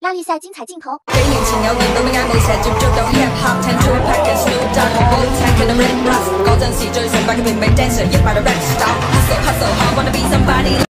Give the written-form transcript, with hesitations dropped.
大力賽精彩鏡頭。 幾年前有年到咩眼冇成接觸到 hip hop 聽 True Package Snoop Dogg 同 Wu-Tang 佢哋 Rick Ross 嗰陣時最崇拜嘅明明 dancer 一百個 rap star hustle hustle hard wanna be somebody